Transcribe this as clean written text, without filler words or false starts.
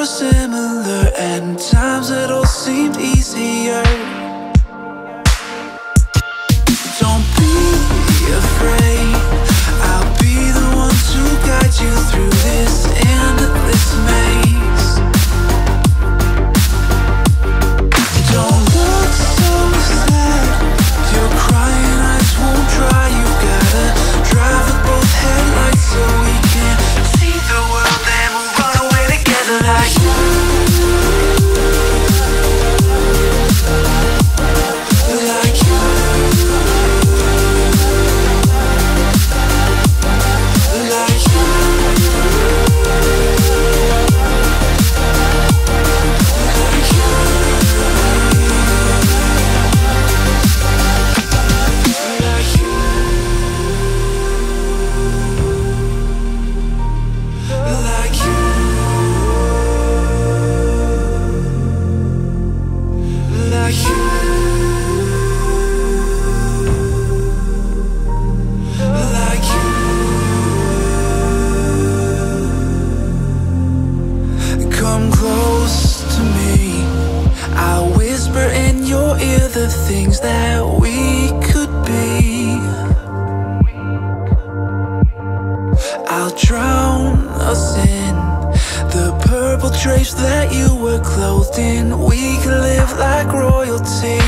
were similar, and times it all seemed easier. Don't be afraid, I'll be the one to guide you through this endless maze. Don't look so sad, your crying eyes won't dry. You've gotta drive with both headlights so we can see the world and we'll run away together like you. Like you. Like you. Like you. Like you. Like you. Like you. Like you. Come close to me, I'll whisper in your ear the things that we could be. I'll drown us in the purple drapes that you were clothed in. We could live like royalty.